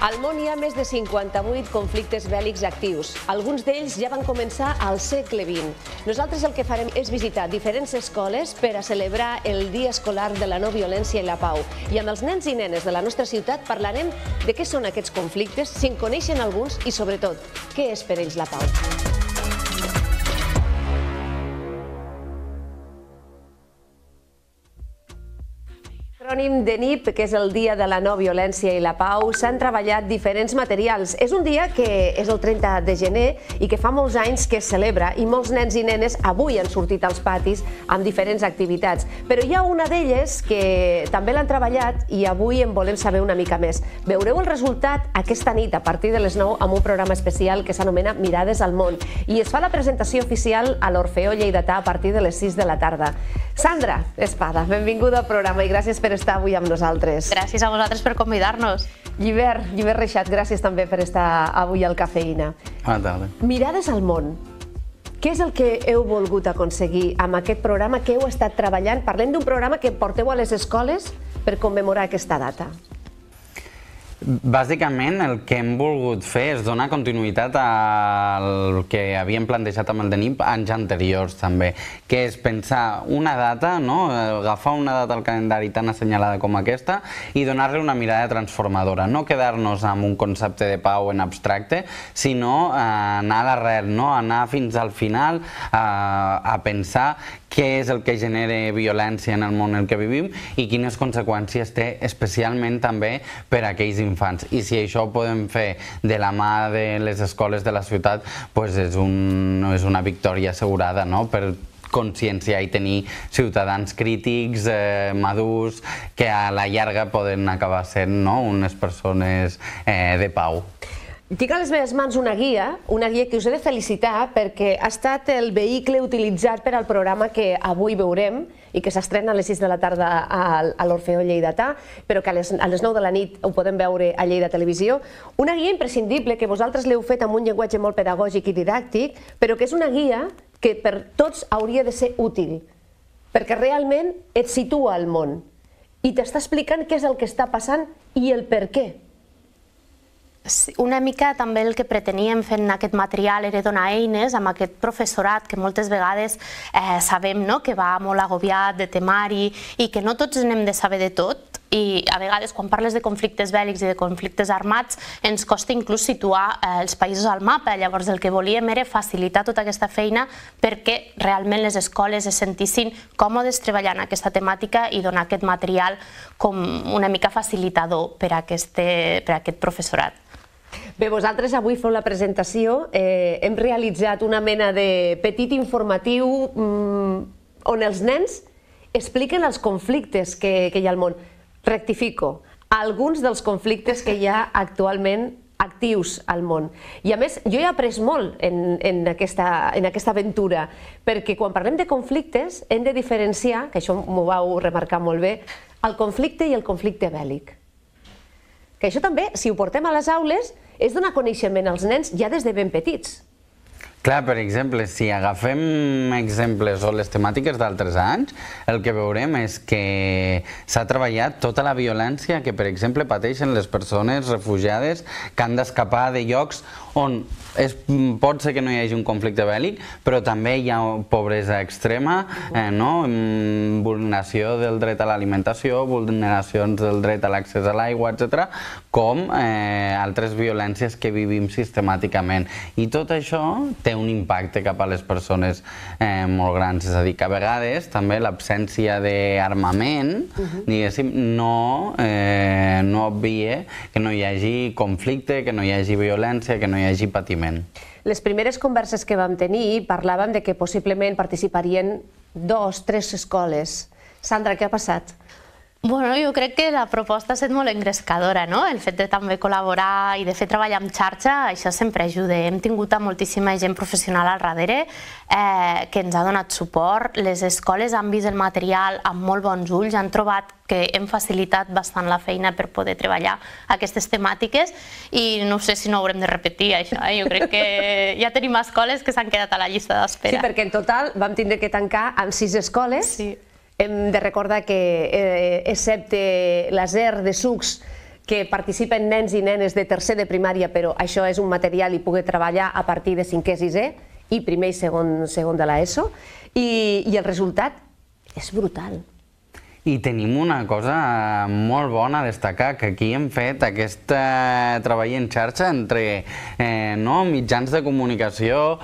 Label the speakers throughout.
Speaker 1: Al món hi ha més de 58 conflictes bèl·lics actius. Alguns d'ells ja van començar al segle XX. Nosaltres el que farem és visitar diferents escoles per a celebrar el Dia Escolar de la No Violència i la Pau. I amb els nens i nenes de la nostra ciutat parlarem de què són aquests conflictes, si en coneixen alguns i, sobretot, què és per ells la pau. L'acrònim de NIP, que és el Dia de la No Violència i la Pau, s'han treballat diferents materials. És un dia que és el 30 de gener i que fa molts anys que es celebra i molts nens i nenes avui han sortit als patis amb diferents activitats. Però hi ha una d'elles que també l'han treballat i avui en volem saber una mica més. Veureu el resultat aquesta nit a partir de les 9 amb un programa especial que s'anomena Mirades al món i es fa la presentació oficial a l'Orfeó Lleidatà a partir de les 6 de la tarda. Sandra Espada, benvinguda al programa i gràcies per estar avui amb nosaltres.
Speaker 2: Gràcies a vosaltres per convidar-nos.
Speaker 1: Llibert Reixat, gràcies també per estar avui al Cafeïna.
Speaker 3: Bona tarda.
Speaker 1: Mirades al món. Què és el que heu volgut aconseguir amb aquest programa que heu estat treballant? Parlem d'un programa que porteu a les escoles per commemorar aquesta data.
Speaker 3: Bàsicament el que hem volgut fer és donar continuïtat al que havíem plantejat amb el de NIP anys anteriors també, que és pensar una data, agafar una data al calendari tan assenyalada com aquesta i donar-li una mirada transformadora, no quedar-nos amb un concepte de pau en abstracte, sinó anar a l'arrel, anar fins al final a pensar què és el que genera violència en el món en què vivim i quines conseqüències té especialment també per a aquells infants. I si això ho podem fer de la mà de les escoles de la ciutat, és una victòria assegurada per conscienciar i tenir ciutadans crítics, madurs, que a la llarga poden acabar sent unes persones de pau.
Speaker 1: Tinc a les meves mans una guia que us he de felicitar perquè ha estat el vehicle utilitzat per al programa que avui veurem i que s'estrena a les 6 de la tarda a l'Orfeó Lleidatà, però que a les 9 de la nit ho podem veure a Lleida Televisió. Una guia imprescindible que vosaltres l'heu fet amb un llenguatge molt pedagògic i didàctic, però que és una guia que per tots hauria de ser útil, perquè realment et situa al món i t'està explicant què és el que està passant i el per què.
Speaker 2: Una mica també el que preteníem fent aquest material era donar eines amb aquest professorat que moltes vegades sabem que va molt agobiat de temari i que no tots n'hem de saber de tot i a vegades quan parles de conflictes bèl·lics i de conflictes armats ens costa inclús situar els països al mapa. Llavors el que volíem era facilitar tota aquesta feina perquè realment les escoles es sentissin còmodes treballant aquesta temàtica i donar aquest material com una mica facilitador per a aquest professorat.
Speaker 1: Bé, vosaltres avui feu la presentació, hem realitzat una mena de petit informatiu on els nens expliquen els conflictes que hi ha al món. Rectifico, alguns dels conflictes que hi ha actualment actius al món. I a més, jo he après molt en aquesta aventura, perquè quan parlem de conflictes hem de diferenciar, que això m'ho vau remarcar molt bé, el conflicte i el conflicte bèl·lic. Que això també, si ho portem a les aules, és donar coneixement als nens ja des de ben petits.
Speaker 3: Clar, per exemple, si agafem exemples o les temàtiques d'altres anys, el que veurem és que s'ha treballat tota la violència que, per exemple, pateixen les persones refugiades que han d'escapar de llocs on pot ser que no hi hagi un conflicte bèl·lic, però també hi ha pobresa extrema, vulneració del dret a l'alimentació, vulneracions del dret a l'accés a l'aigua, etc., com altres violències que vivim sistemàticament. I tot això té un impacte cap a les persones molt grans. És a dir, que a vegades també l'absència d'armament, diguéssim, no obvia que no hi hagi conflicte, que no hi hagi violència, que no hi hagi patiment.
Speaker 1: Les primeres converses que vam tenir parlaven de que possiblement participarien 2 o 3 escoles. Sandra, què ha passat?
Speaker 2: Bueno, jo crec que la proposta ha estat molt engrescadora, no? El fet de també col·laborar i de fer treball en xarxa, això sempre ajuda. Hem tingut moltíssima gent professional al darrere que ens ha donat suport. Les escoles han vist el material amb molt bons ulls, han trobat que hem facilitat bastant la feina per poder treballar aquestes temàtiques i no sé si no haurem de repetir això. Jo crec que ja tenim escoles que s'han quedat a la llista d'espera.
Speaker 1: Sí, perquè en total vam tindre que tancar amb 6 escoles. Hem de recordar que, excepte la SER de Sucs, que participen nens i nenes de tercer de primària, però això és un material i poder treballar a partir de 5è, 6è i primer i segon de l'ESO, i el resultat és brutal.
Speaker 3: I tenim una cosa molt bona a destacar, que aquí hem fet aquest treball en xarxa entre mitjans de comunicació,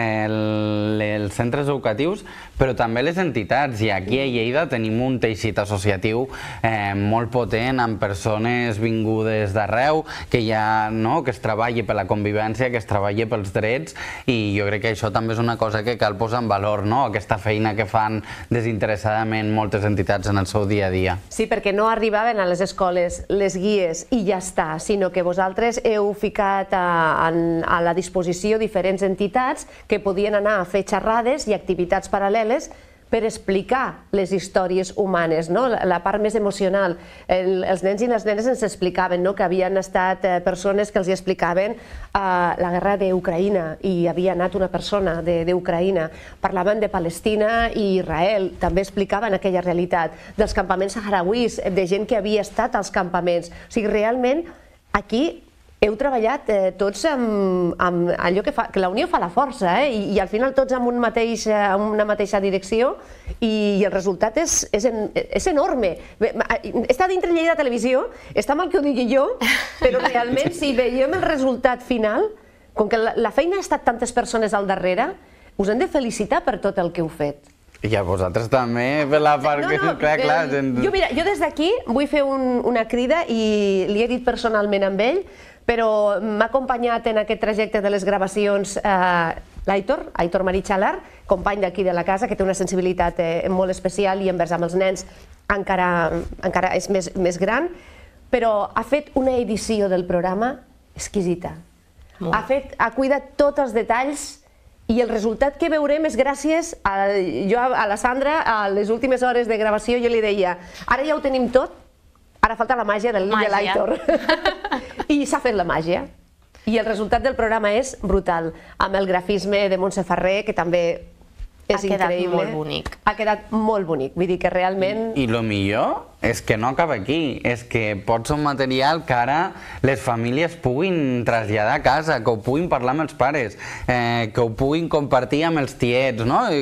Speaker 3: els centres educatius, però també les entitats. I aquí a Lleida tenim un teixit associatiu molt potent, amb persones vingudes d'arreu, que es treballi per la convivència, que es treballi pels drets, i jo crec que això també és una cosa que cal posar en valor, aquesta feina que fan desinteressadament moltes entitats en el seu dia a dia.
Speaker 1: Sí, perquè no arribaven a les escoles les guies i ja està, sinó que vosaltres heu ficat a la disposició diferents entitats que podien anar a fer xerrades i activitats paral·leles per explicar les històries humanes, la part més emocional. Els nens i les nenes ens explicaven que havien estat persones que els explicaven la guerra d'Ucraïna i havia anat una persona d'Ucraïna. Parlaven de Palestina i Israel, també explicaven aquella realitat, dels campaments saharauis, de gent que havia estat als campaments. O sigui, realment, aquí heu treballat tots amb allò que la unió fa la força, i al final tots amb una mateixa direcció, i el resultat és enorme. Està dintre Lleida Televisió, està mal que ho digui jo, però realment si veiem el resultat final, com que la feina ha estat tantes persones al darrere, us hem de felicitar per tot el que heu fet.
Speaker 3: I a vosaltres també, per la part que... Clar.
Speaker 1: Jo des d'aquí vull fer una crida, i li he dit personalment amb ell, però m'ha acompanyat en aquest trajecte de les gravacions l'Aitor Maritxalar, company d'aquí de la casa, que té una sensibilitat molt especial i envers amb els nens encara és més gran, però ha fet una edició del programa exquisita. Ha cuidat tots els detalls, i el resultat que veurem és gràcies a la Sandra. A les últimes hores de gravació jo li deia, ara ja ho tenim tot, ara falta la màgia de l'Aitor. I s'ha fet la màgia. I el resultat del programa és brutal, amb el grafisme de Montse Ferrer, que també és increïble.
Speaker 2: Ha quedat molt bonic.
Speaker 1: Ha quedat molt bonic, vull dir que realment...
Speaker 3: I el millor és que no acaba aquí, és que pot ser un material que ara les famílies puguin traslladar a casa, que ho puguin parlar amb els pares, que ho puguin compartir amb els tiets,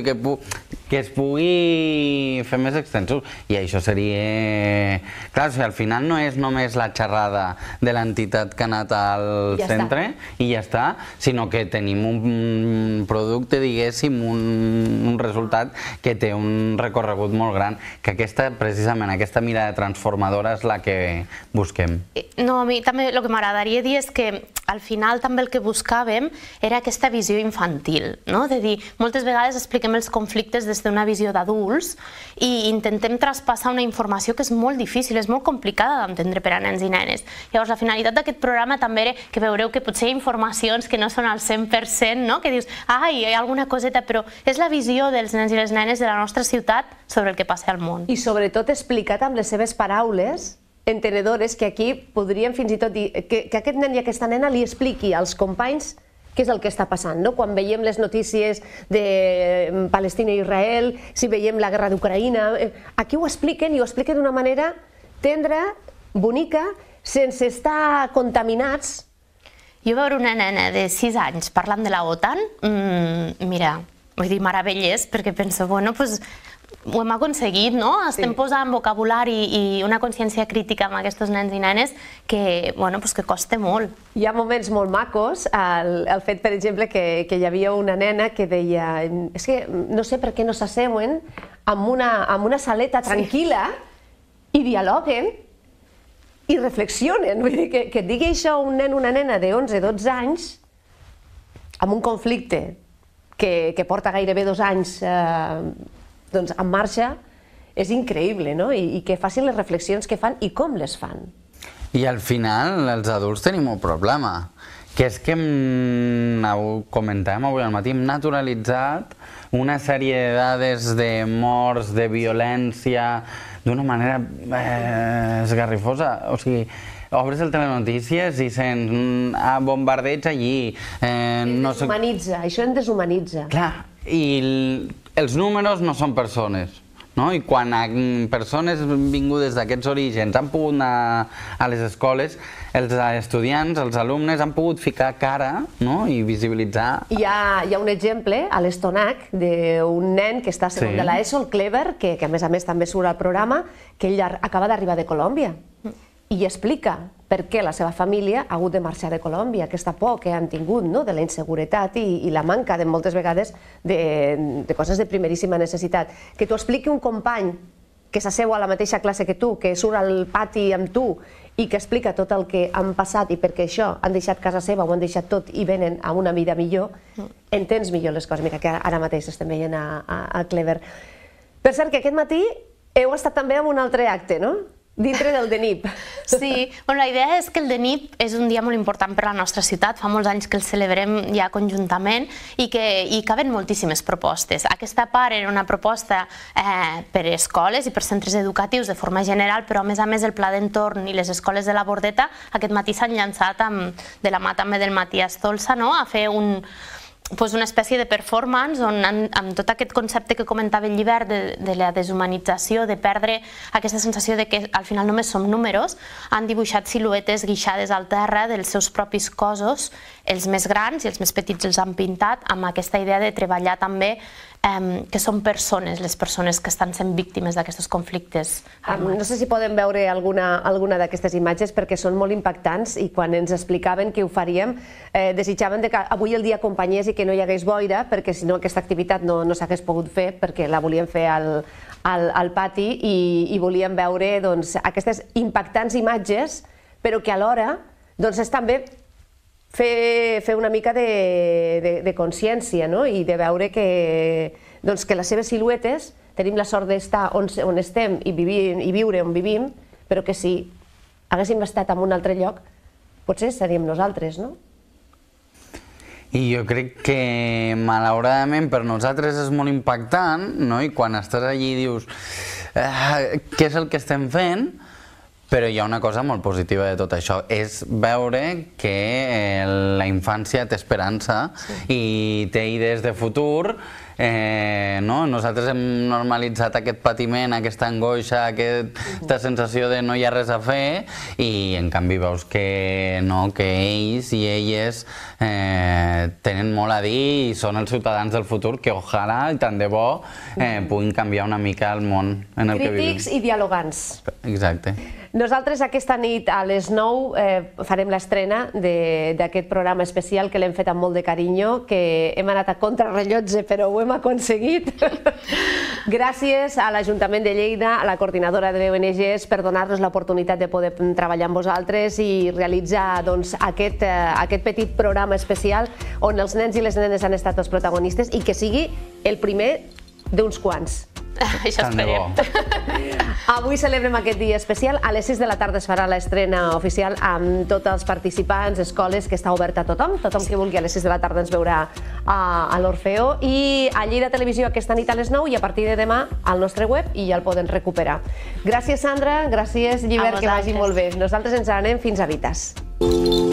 Speaker 3: que es pugui fer més extensos. I això seria... Clar, al final no és només la xerrada de l'entitat que ha anat al centre i ja està, sinó que tenim un producte, diguéssim, un resultat que té un recorregut molt gran, que precisament aquesta mirada transformadora és la que busquem.
Speaker 2: No, a mi també el que m'agradaria dir és que al final també el que buscàvem era aquesta visió infantil, de dir, moltes vegades expliquem els conflictes des d'una visió d'adults i intentem traspassar una informació que és molt difícil, és molt complicada d'entendre per a nens i nenes. Llavors, la finalitat d'aquest programa també era que veureu que potser hi ha informacions que no són al 100%, que dius, hi ha alguna coseta, però és la visió dels nens i les nenes de la nostra ciutat sobre el que passa al món.
Speaker 1: I sobretot explicat amb les seves paraules entenedores, que aquí podríem fins i tot dir que aquest nen i aquesta nena li expliqui als companys què és el que està passant. Quan veiem les notícies de Palestina i Israel, si veiem la guerra d'Ucraïna, aquí ho expliquen, i ho expliquen d'una manera tendra, bonica, sense estar contaminats.
Speaker 2: Jo veure una nena de 6 anys parlant de la OTAN, mira, vull dir, meravellés, perquè penso, bueno, doncs ho hem aconseguit, no? Estem posant vocabulari i una consciència crítica amb aquests nens i nenes que costa molt.
Speaker 1: Hi ha moments molt macos, el fet, per exemple, que hi havia una nena que deia, és que no sé per què no s'asseuen amb una saleta tranquil·la i dialoguen i reflexionen. Vull dir, que et digui això un nen o una nena de 11-12 anys amb un conflicte que porta gairebé 2 anys en marxa, és increïble, i que facin les reflexions que fan i com les fan.
Speaker 3: I al final els adults tenim un problema, que és que ho comentàvem avui al matí, hem naturalitzat una sèrie de dades de morts, de violència, d'una manera esgarrifosa. O sigui, obres el telenotícies i sents bombardeig allí.
Speaker 1: Deshumanitza, això en deshumanitza.
Speaker 3: Clar, i els números no són persones. I quan persones vingudes d'aquests orígens han pogut anar a les escoles, els estudiants, els alumnes han pogut ficar cara i visibilitzar.
Speaker 1: Hi ha un exemple a l'Estonac d'un nen que està a segon de l'ESO, el Clever, que a més també surt al programa, que ell acaba d'arribar de Colòmbia i explica per què la seva família ha hagut de marxar de Colòmbia, aquesta por que han tingut de la inseguretat i la manca de moltes vegades de coses de primeríssima necessitat. Que t'ho expliqui un company que s'asseu a la mateixa classe que tu, que surt al pati amb tu i que explica tot el que han passat i perquè això han deixat casa seva, ho han deixat tot i venen a una vida millor, entens millor les coses. Mira que ara mateix estem veient a Clever. Per cert, que aquest matí heu estat també en un altre acte, no? Dintre del DENIP.
Speaker 2: Sí, la idea és que el DENIP és un dia molt important per a la nostra ciutat, fa molts anys que el celebrem ja conjuntament i que hi caben moltíssimes propostes. Aquesta part era una proposta per a escoles i per centres educatius de forma general, però a més el Pla d'Entorn i les escoles de la Bordeta aquest matí s'han llançat de la mà també del Matías Tolsa a fer una espècie de performance on amb tot aquest concepte que comentava el llibert de la deshumanització, de perdre aquesta sensació de que al final només som números, han dibuixat siluetes guixades al terra dels seus propis cossos, els més grans i els més petits els han pintat amb aquesta idea de treballar també que són persones, les persones que estan sent víctimes d'aquests conflictes.
Speaker 1: No sé si podem veure alguna d'aquestes imatges perquè són molt impactants i quan ens explicaven que ho faríem desitjaven que avui el dia acompanyés i que no hi hagués boira perquè si no aquesta activitat no s'hagués pogut fer perquè la volíem fer al pati i volíem veure aquestes impactants imatges però que alhora és també fer una mica de consciència i de veure que les seves siluetes tenim la sort d'estar on estem i viure on vivim, però que si haguéssim estat en un altre lloc potser seríem nosaltres, no?
Speaker 3: I jo crec que malauradament per nosaltres és molt impactant i quan estàs allí dius què és el que estem fent? Però hi ha una cosa molt positiva de tot això, és veure que la infància té esperança i té idees de futur. Nosaltres hem normalitzat aquest patiment, aquesta angoixa, aquesta sensació de no hi ha res a fer i en canvi veus que ells i elles tenen molt a dir i són els ciutadans del futur que ojalà i tant de bo puguin canviar una mica el món en el que vivim.
Speaker 1: Crítics i dialogants.
Speaker 3: Exacte.
Speaker 1: Nosaltres aquesta nit a les 9 farem l'estrena d'aquest programa especial que l'hem fet amb molt de carinyo, que hem anat a contrarrellotge però ho hem aconseguit. Gràcies a l'Ajuntament de Lleida, a la coordinadora de ONGs per donar-nos l'oportunitat de poder treballar amb vosaltres i realitzar aquest petit programa especial on els nens i les nenes han estat els protagonistes i que sigui el primer d'uns quants.
Speaker 2: Això esperem.
Speaker 1: Avui celebrem aquest dia especial. A les 6 de la tarda es farà l'estrena oficial amb tots els participants, escoles, que està oberta a tothom. Tothom que vulgui a les 6 de la tarda ens veurà a l'Orfeó. I a Lleida Televisió aquesta nit a les 9 i a partir de demà al nostre web i ja el poden recuperar. Gràcies, Sandra. Gràcies, Llibert, que vagi molt bé. Nosaltres ens anem fins a Vitas.